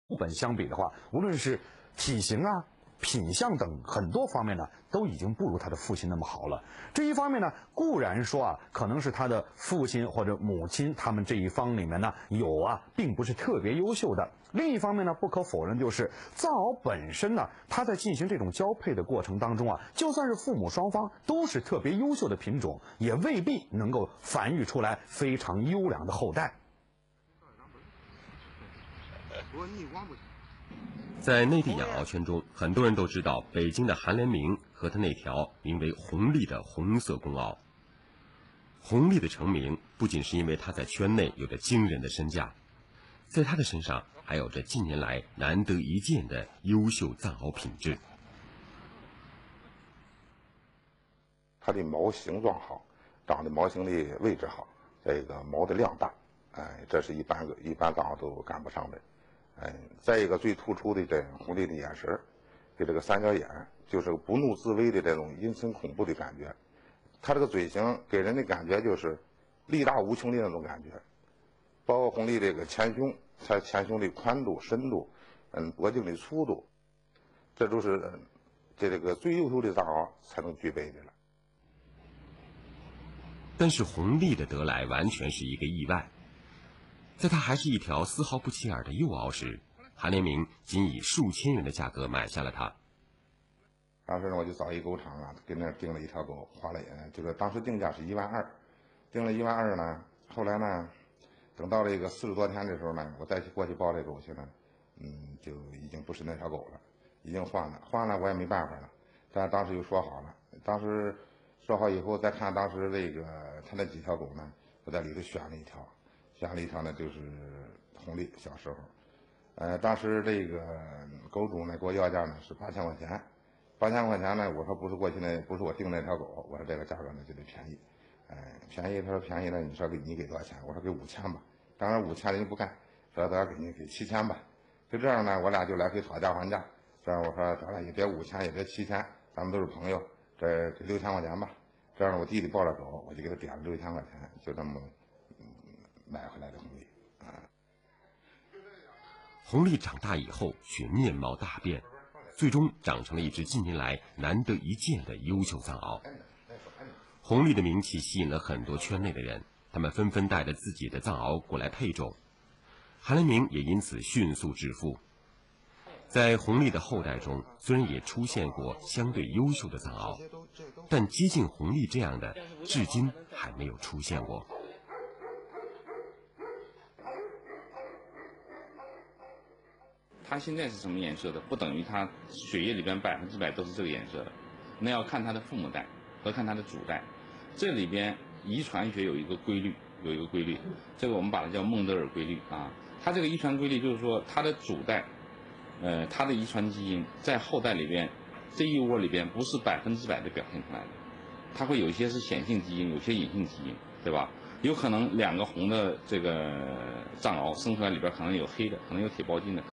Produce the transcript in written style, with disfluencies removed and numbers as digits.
本相比的话，无论是体型啊、品相等很多方面呢，都已经不如他的父亲那么好了。这一方面呢，固然说啊，可能是他的父亲或者母亲他们这一方里面呢有啊，并不是特别优秀的。另一方面呢，不可否认就是藏獒本身呢，它在进行这种交配的过程当中啊，就算是父母双方都是特别优秀的品种，也未必能够繁育出来非常优良的后代。 在内地养獒圈中，很多人都知道北京的韩连明和他那条名为红丽的红色公獒。红丽的成名不仅是因为他在圈内有着惊人的身价，在他的身上还有着近年来难得一见的优秀藏獒品质。 它的毛形状好，长的毛形的位置好，这个毛的量大，这是一般藏獒都赶不上的。再一个最突出的这红丽的眼神，跟这个三角眼，就是不怒自威的这种阴森恐怖的感觉。它这个嘴型给人的感觉就是力大无穷的那种感觉。包括红丽这个前胸，它前胸的宽度、深度，脖颈的粗度，这都是这个最优秀的藏獒才能具备的了。 但是红丽的得来完全是一个意外。在它还是一条丝毫不起眼的幼獒时，韩连明仅以数千元的价格买下了它。 当时呢，我就找一狗场啊，跟那订了一条狗，花了就是当时定价是12000，定了12000呢。后来呢，等到这个40多天的时候呢，我再去过去抱这狗去呢，就已经不是那条狗了，已经换了，我也没办法了。但当时又说好了，当时说好以后再看当时这个他那几条狗呢，我在里头选了一条呢，就是红丽小时候，当时这个狗主呢给我要价呢是8000块钱，8000块钱呢，我说不是过去那不是我订那条狗，我说这个价格呢就得便宜，便宜，他说便宜了，你说你给多少钱？我说给5000吧，当然5000人家不干，说他给7000吧，就这样呢，我俩就来回讨价还价，这样我说咱俩也别5000也别7000，咱们都是朋友，这6000块钱吧，这样我弟弟抱着狗，我就给他点了6000块钱，就这么买回来的红丽。 红丽长大以后却面貌大变，最终长成了一只近年来难得一见的优秀藏獒。红丽的名气吸引了很多圈内的人，他们纷纷带着自己的藏獒过来配种，韩连明也因此迅速致富。在红丽的后代中，虽然也出现过相对优秀的藏獒，但接近红丽这样的，至今还没有出现过。 它现在是什么颜色的，不等于它血液里边100%都是这个颜色的，那要看它的父母代和看它的祖代。这里边遗传学有一个规律，这个我们把它叫孟德尔规律啊。它这个遗传规律就是说，它的祖代，它的遗传基因在后代里边这一窝里边不是100%的表现出来的，它会有一些是显性基因，有些隐性基因，对吧？有可能2个红的这个藏獒生出来里边可能有黑的，可能有铁包金的。